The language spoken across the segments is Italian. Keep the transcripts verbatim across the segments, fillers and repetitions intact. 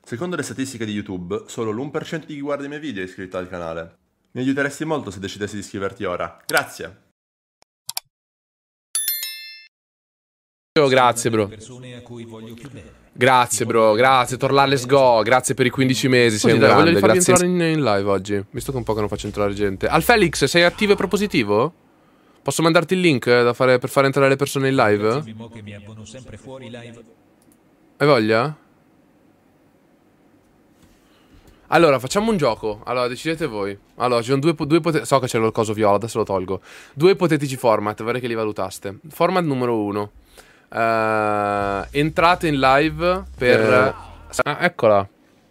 Secondo le statistiche di YouTube, solo l'uno per cento di chi guarda i miei video è iscritto al canale. Mi aiuteresti molto se decidessi di iscriverti ora. Grazie! Grazie bro. Grazie bro, grazie, Torla let's go, grazie per i quindici mesi, sei un grande. Voglio farvi entrare in, in live oggi, visto che è un po' che non faccio entrare gente. Al Felix, sei attivo e propositivo? Posso mandarti il link da fare, per fare entrare le persone in live? Hai voglia? Allora, facciamo un gioco. Allora, decidete voi. Allora, ci sono due, due ipotetici... So che c'è il coso viola, adesso lo tolgo. Due ipotetici format, vorrei che li valutaste. Format numero uno. Uh, entrate in live per... Eh. Ah, eccola.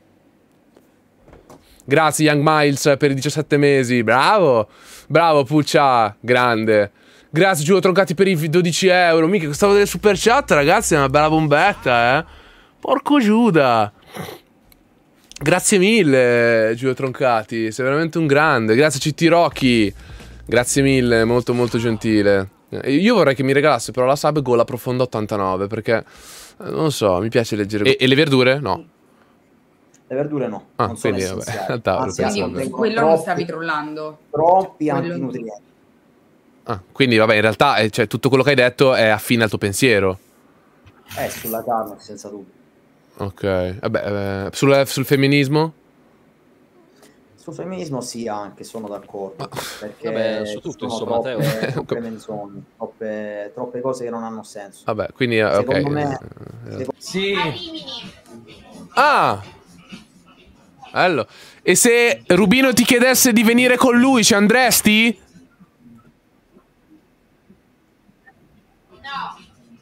Grazie Young Miles per i diciassette mesi. Bravo. Bravo Puccia. Grande. Grazie Giulio Troncati per i dodici euro. Mica, costava delle super chat, ragazzi. È una bella bombetta, eh. Porco Giuda. Grazie mille Giulio Troncati, sei veramente un grande. Grazie C T Rocky. Grazie mille, molto molto gentile. Io vorrei che mi regalasse però la sub Gola Profonda ottantanove, perché non so, mi piace leggere. E, e le verdure? No. Le verdure no. Ah, non quindi sono vabbè. Anzi, quindi quello non stavi trollando. Troppi antinutrienti. Ah, quindi vabbè, in realtà eh, cioè, tutto quello che hai detto è affine al tuo pensiero. Eh, sulla carne, senza dubbio. Ok, vabbè, eh, sul, sul femminismo? Sul femminismo sì, anche, sono d'accordo. Perché vabbè, su tutto, insomma, troppe, troppe menzogne, troppe, troppe cose che non hanno senso. Vabbè, quindi, eh, secondo ok. me... Eh, secondo... Sì. Ah! Bello. E se Rubino ti chiedesse di venire con lui, ci andresti? No.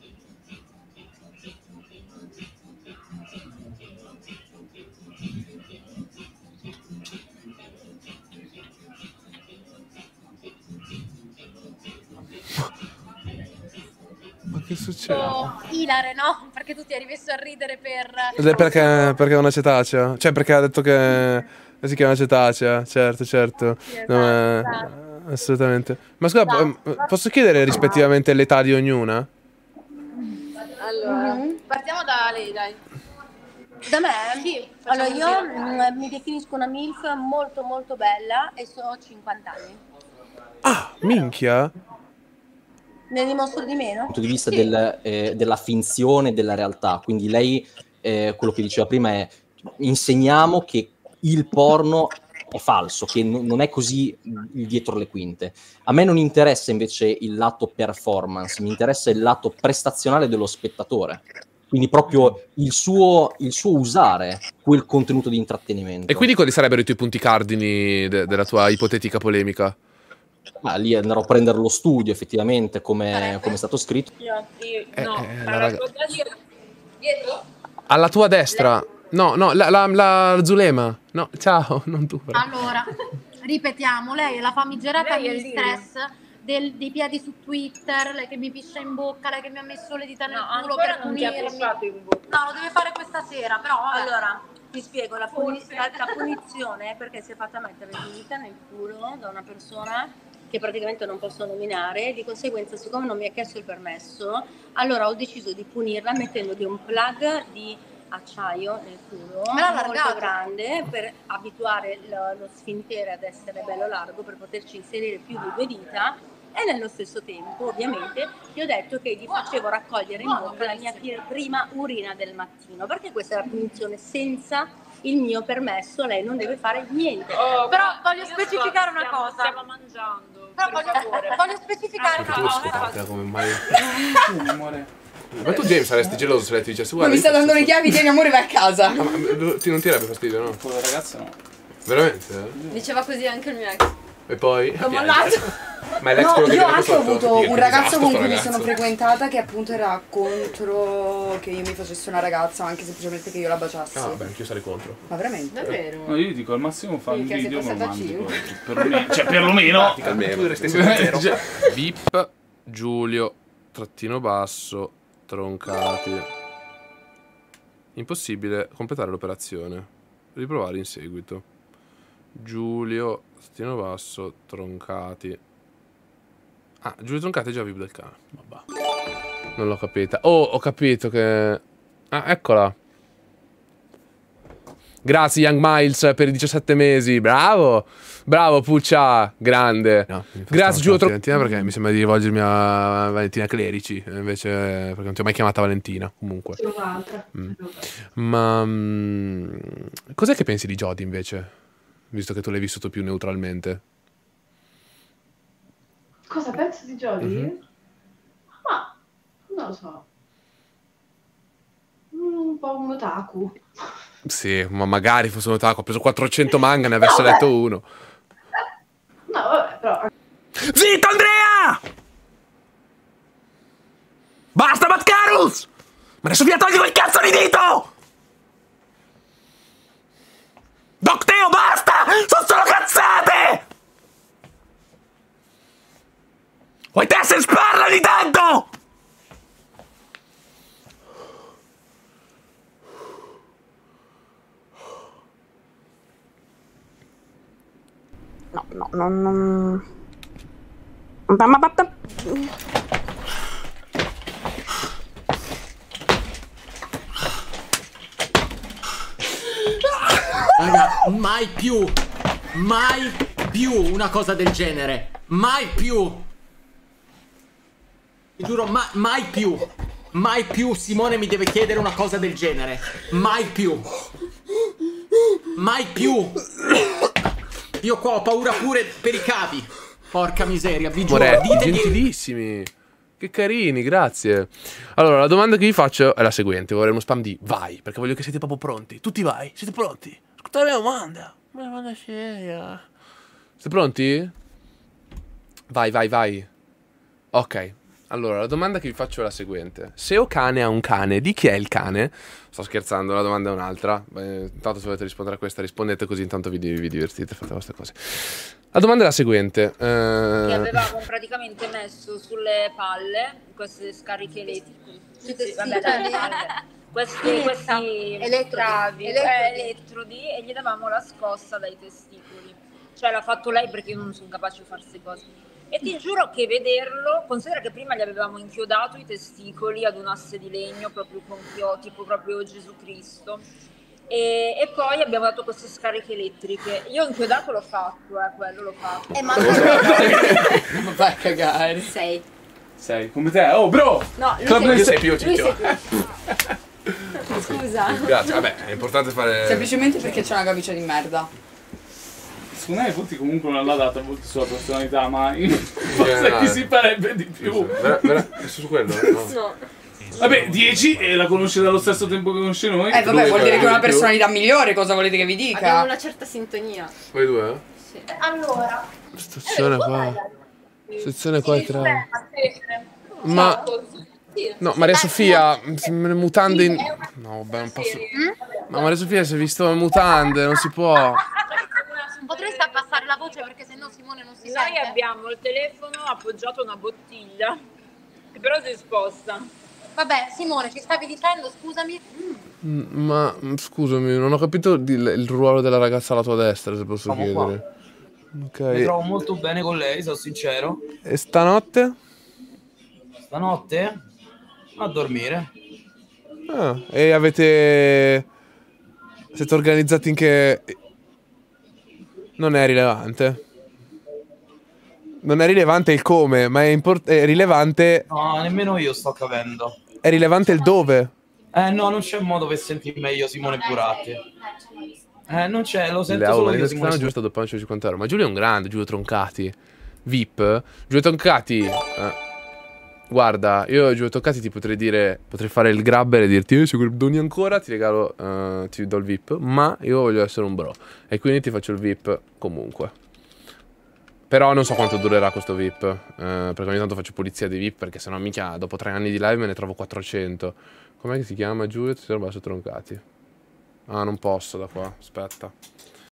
Ma che succede? Oh, Ilare, no? Perché tu ti eri messo a ridere per... Perché, perché è una cetacea? Cioè, perché ha detto che si chiama cetacea? Certo, certo. Sì, esatto, No, eh, esatto. assolutamente. Ma scusa, Esatto. posso chiedere rispettivamente l'età di ognuna? Allora, Mm-hmm. partiamo da lei, dai. Da me? Sì, allora facciamo io così. mm, mi definisco una MILF molto molto bella e so cinquanta anni. Ah, minchia. Ne dimostro di meno? Dal punto di vista Sì. del, eh, della finzione e della realtà, quindi lei, eh, quello che diceva prima è insegniamo che il porno è falso, che n- non è così il dietro le quinte. A me non interessa invece il lato performance, mi interessa il lato prestazionale dello spettatore, quindi proprio il suo, il suo usare quel contenuto di intrattenimento. E quindi quali sarebbero i tuoi punti cardini de- della tua ipotetica polemica? Ma lì andrò a prendere lo studio effettivamente come, come è stato scritto. Io, io, Eh, no, eh, alla raga- tua destra. Dietro? Alla tua destra. No, no, la, la, la Zulema. No, ciao, non tu. però. Allora, ripetiamo, lei è la famigerata Lei è lì. mistress del, dei piedi su Twitter, lei che mi piscia in bocca, lei che mi ha messo le dita nel No, culo ancora per non ti ha punirmi. pisciato in bocca. No, lo deve fare questa sera, però vabbè. Allora, ti spiego, la, puni- la, la punizione è perché si è fatta mettere le dita nel culo da una persona che praticamente non posso nominare, di conseguenza siccome non mi ha chiesto il permesso, allora ho deciso di punirla mettendogli un plug di acciaio nel culo Me l'ha molto allargato. grande per abituare lo, lo sfintere ad essere bello largo, per poterci inserire più di due dita, e nello stesso tempo ovviamente gli ho detto che gli facevo raccogliere in bocca la mia pi- prima urina del mattino, perché questa è la punizione. Senza il mio permesso lei non deve fare niente. Oh, però voglio specificare una cosa. Stiamo mangiando. Però voglio, voglio specificare una Tu cosa. scopata come mai. Ma tu James saresti geloso se lei ti dicesse Ma guarda. mi sta dando le chiavi, tieni amore, vai a casa. Ah, ma lo- ti non ti darebbe fastidio, no? Con la ragazza no. Veramente? Diceva così anche il mio ex. E poi? L'ho mollato. Ma è l'ex No, quello che io viene anche ho sotto? avuto Dio, un che ragazzo disastro con sto cui mi ragazzo. sono frequentata che appunto era contro che io mi facessi una ragazza, anche semplicemente che io la baciassi. Ah, beh, anch'io sarei contro. Ma veramente? No, io gli dico al massimo fa un Minchia, sei video me lo passata mandi cinque. poi. Perlomeno, cioè perlomeno. Tu dovresti essere zero. Vip Giulio trattino basso troncati. Impossibile completare l'operazione. Riprovare in seguito. Giulio trattino basso troncati. Ah, Giulio Troncati è già Vip del cane. Vabbè. Non l'ho capita. Oh, ho capito che... Ah, eccola. Grazie Young Miles per i diciassette mesi. Bravo. Bravo Puccia, grande. No, grazie Giulio Valentina, perché mi sembra di rivolgermi a Valentina Clerici, invece perché non ti ho mai chiamata Valentina, comunque. Mm. Ma mm, cos'è che pensi di Jody invece? Visto che tu l'hai vissuto più neutralmente. Cosa penso di Jody? Mm-hmm. Ma non lo so. Un po' un otaku. Sì, ma magari fosse un otaku. Ho preso quattrocento manga, ne avesse no, letto beh. uno. No, vabbè, però... Zitto, Andrea! Basta, Matcarus! Ma adesso via, togli quel cazzo di dito! Docteo, basta! Sono solo cazzate! Vuoi te se sparla di tanto? No, no, no, non... Ma, ma, ma... Raga, mai più, mai più una cosa del genere, mai più. Vi giuro, ma, mai più, mai più Simone mi deve chiedere una cosa del genere, mai più, mai più. Io qua ho paura pure per i cavi. Porca miseria, vi giuro. Moretti, ditemi... gentilissimi. Che carini, grazie. Allora, la domanda che vi faccio è la seguente. Vorrei uno spam di vai, perché voglio che siete proprio pronti. Tutti vai, siete pronti? Ascoltate la domanda. Una domanda seria. Siete pronti? Vai, vai, vai. Ok. Allora, la domanda che vi faccio è la seguente. Se Okane ha un cane, di chi è il cane? Sto scherzando, la domanda è un'altra. Beh, intanto se volete rispondere a questa rispondete, così intanto vi, vi divertite, fate queste cose. La domanda è la seguente. Eh... Che avevamo praticamente messo sulle palle queste scariche elettriche. Sì, sì, vabbè, questi, questi elettrodi, eh, elettrodi e gli davamo la scossa dai testicoli. Cioè l'ha fatto lei perché io non sono capace di fare queste cose. E ti giuro che vederlo, considera che prima gli avevamo inchiodato i testicoli ad un asse di legno, proprio con chio, tipo proprio Gesù Cristo, e, e poi abbiamo dato queste scariche elettriche. Io inchiodato l'ho fatto, eh, quello l'ho fatto. Eh, ma ma vai a cagare. Sei. Sei, come te? Oh, bro! No, lui Club sei, sei più, lui Ciccio. sei più. Scusa. Grazie, vabbè, è importante fare... Semplicemente perché c'è una camicia di merda. Secondo me Futti comunque non l'ha data molto sulla personalità, ma forse chi si farebbe di più. Vera, vera, è su quello? No. No. Vabbè, dieci e la conosce dallo stesso tempo che conosce noi. Eh vabbè, vuol dire che è una personalità migliore, cosa volete che vi dica? Abbiamo una certa sintonia. Voi due? Eh? Sì. Allora... Stazione qua. Stazione qua è tre. Ma... No, Maria Sofia, le mutande in... No, vabbè, non posso... Ma Maria Sofia si è visto le mutande, non si può... Potresti abbassare la voce perché sennò Simone non si Noi sente. Noi abbiamo il telefono appoggiato a una bottiglia che però si sposta. Vabbè, Simone, ci stavi dicendo, scusami? Mm, ma scusami, non ho capito il, il ruolo della ragazza alla tua destra, se posso Siamo chiedere. Okay. Mi trovo molto bene con lei, sono sincero. E stanotte? Stanotte? A dormire. Ah, e avete... Siete organizzati in che... Non è rilevante. Non è rilevante il come, ma è, import- è rilevante... No, nemmeno io sto capendo. È rilevante il dove. Eh no, non c'è modo per sentire meglio Simone Buratti. Eh, non c'è, lo sento Le solo aule io, che Simone. giusto dopo cinquanta euro. Ma Giulio è un grande, Giulio Troncati. V I P. Giulio Troncati... Eh. Guarda, io a Giulio Troncati ti potrei dire... Potrei fare il grabber e dirti... Eh, se doni ancora ti regalo... Uh, ti do il V I P. Ma io voglio essere un bro. E quindi ti faccio il V I P comunque. Però non so quanto durerà questo V I P. Eh, perché ogni tanto faccio pulizia di V I P. Perché sennò mica dopo tre anni di live me ne trovo quattrocento. Com'è che si chiama Giulio? Ti sono basso Troncati. Ah, non posso da qua. Aspetta.